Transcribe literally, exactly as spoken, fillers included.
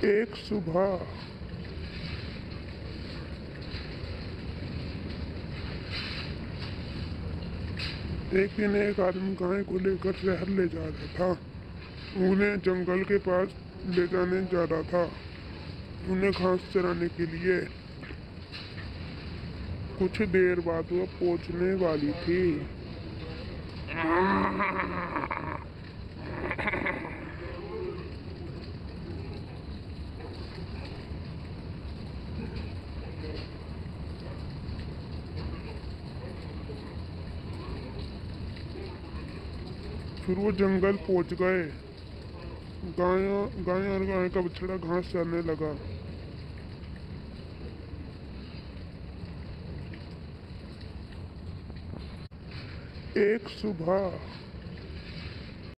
एक सुबह एक दिन एक आदमी गाय को लेकर शहर ले जा रहा था। उन्हें जंगल के पास ले जाने जा रहा था, उन्हें घास चराने के लिए। कुछ देर बाद वह पहुंचने वाली थी। फिर वो जंगल पहुंच गए। गाय गाय और गाय का बछड़ा घास चरने लगा। एक सुबह